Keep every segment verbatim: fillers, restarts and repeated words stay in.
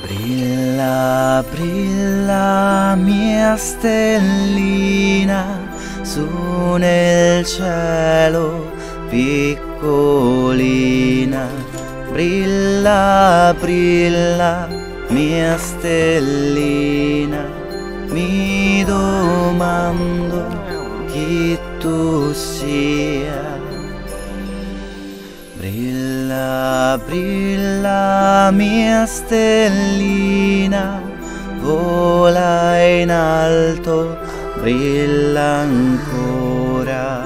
Brilla, brilla mia stellina su nel cielo piccolina. Brilla, brilla mia stellina, mi domando chi tu sia. Brilla, brilla mia stellina, vola in alto, brilla ancora.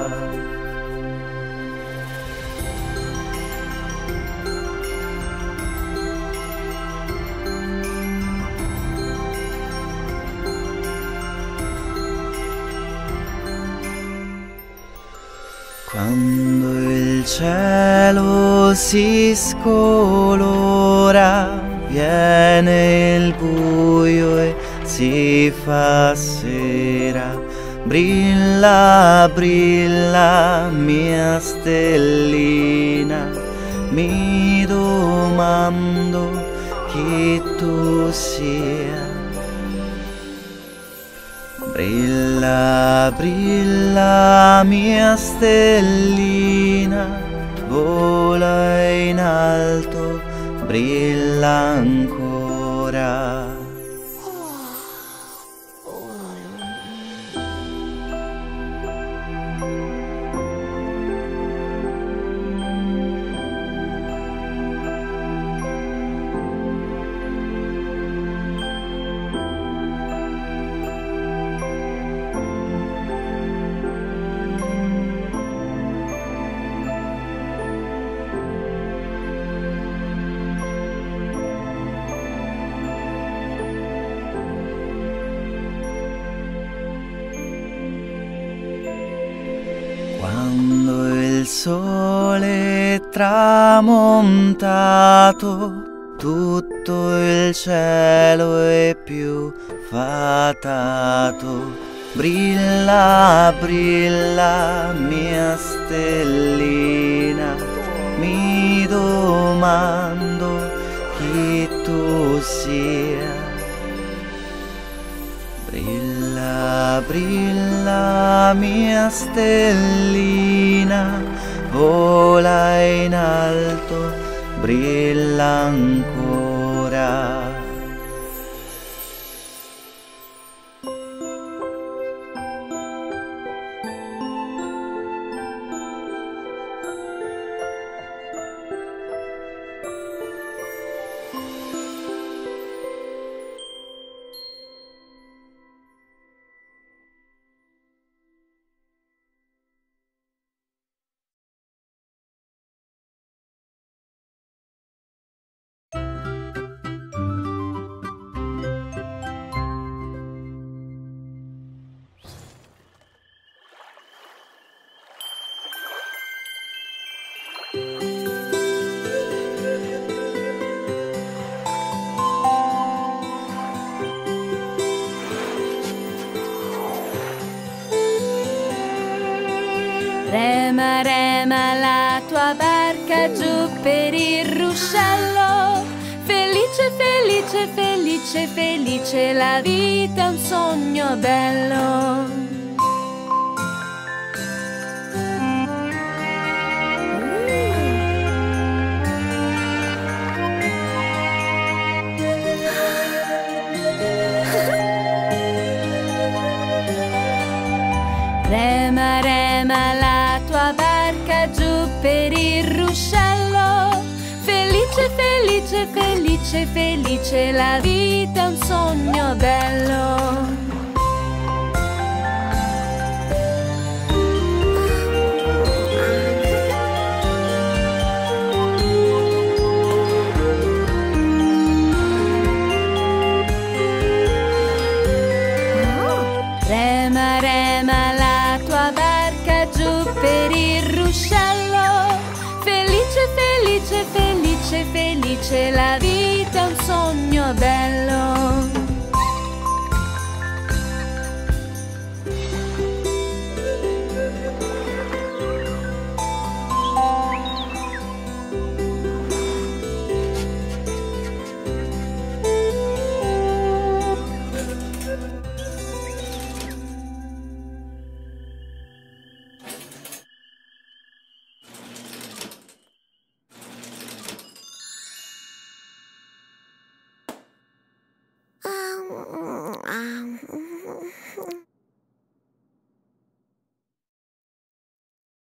Quando il cielo si scolora, viene il buio e si fa sera. Brilla, brilla mia stellina, mi domando chi tu sia. Brilla, brilla mia stellina, vola in alto, brilla ancora. Quando il sole è tramontato, tutto il cielo è più fatato. Brilla, brilla mia stellina, mi domando chi tu sia. Brilla, brilla mia stellina, vola in alto, brilla ancora. Rema, rema la tua barca giù per il ruscello. Felice, felice, felice, felice, la vita è un sogno bello. Rema, rema la tua barca giù per il ruscello. Felice, felice, felice, felice, la vita è un sogno bello. Rema, rema la tua barca giù per il ruscello. Felice, felice, felice, felice, la vita è un sogno bello.